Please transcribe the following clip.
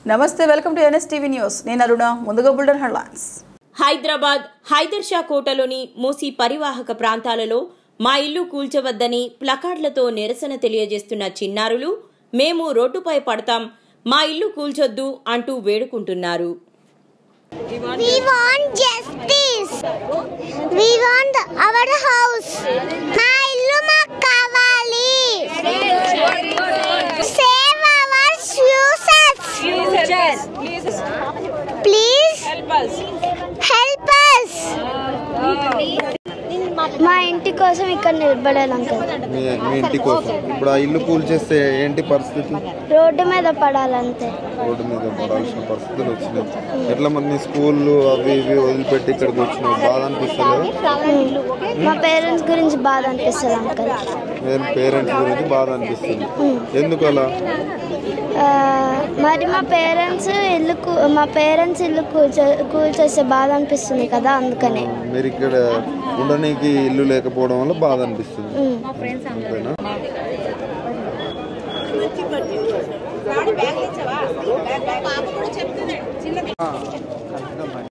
నమస్తే, welcome to NSTV news. నేను అరుణ. ముందుగా బుల్డన్ హెడ్లైన్స్. హైదరాబాద్ హైదర్ షా కోటలోని మూసీ పరివాహక ప్రాంతాలలో మా ఇల్లు కూల్చవద్దని ప్లకార్డులతో నిరసన తెలియజేస్తున్న చిన్నారులు మేము రోడ్డుపై పడతాం, మా ఇల్లు కూల్చొద్దు అంటూ వేడుకుంటున్నారు. We want justice. We want our house. మా ఇల్లు మాకు కావాలి. Save our futures. Please help us. మా ఇంటి కోసం ఇక్కడ నిలబడాలి అంకుల్. మీ ఇంటి కోసం ఇప్పుడు ఆ ఇల్లు కూల్చేస్తే ఏంటి పరిస్థితి? రోడ్డు మీద పడాలంతే. రోడ్డు మీద పడాల్సిన పరిస్థితులు వచ్చినాయి. ఎట్లా మరి స్కూళ్ళు అవి ఇవి వదిలిపెట్టి ఇక్కడికి వచ్చినావు? బాధ అనిపిస్తుంది? మా పేరెంట్స్ గురించి బాధ అనిపిస్తుంది అంకుల్. పేరెంట్స్ గురించి బాధ అనిపిస్తుంది. ఎందుకు అలా? మరి మా పేరెంట్స్ ఇల్లు కూల్చేస్తే బాధ అనిపిస్తుంది కదా, అందుకనే. మీరు ఇక్కడ ఉండడానికి ఇల్లు లేకపోవడం వల్ల బాధ అనిపిస్తుంది అంతేనా?